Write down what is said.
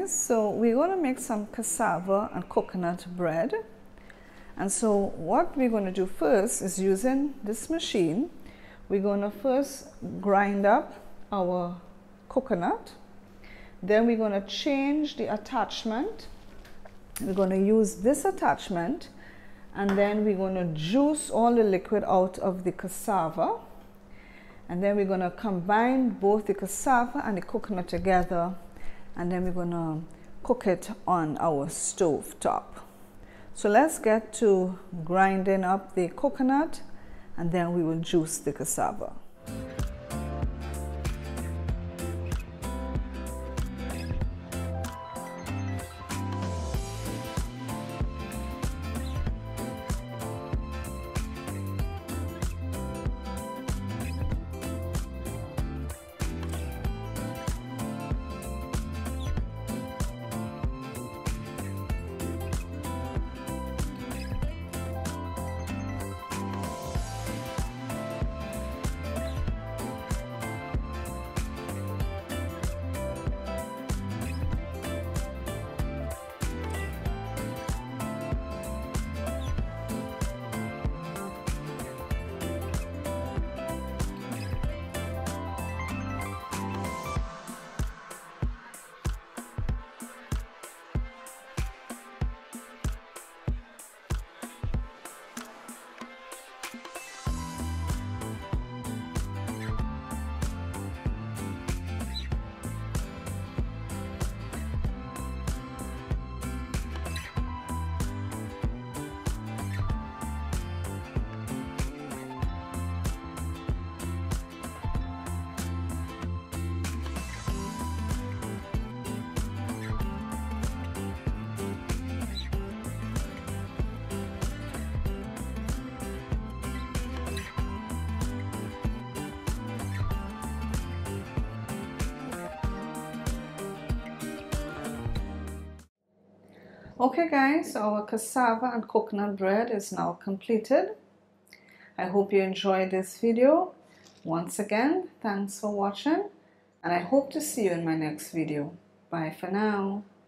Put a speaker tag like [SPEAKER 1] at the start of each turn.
[SPEAKER 1] guys, so we're going to make some cassava and coconut bread. And so what we're going to do first is, using this machine, we're going to first grind up our coconut. Then we're going to change the attachment. We're going to use this attachment, and then we're going to juice all the liquid out of the cassava. And then we're going to combine both the cassava and the coconut together, and then we're going to cook it on our stove top. So let's get to grinding up the coconut, and then we will juice the cassava. Okay guys, our cassava and coconut bread is now completed. I hope you enjoyed this video. Once again, thanks for watching, and I hope to see you in my next video. Bye for now.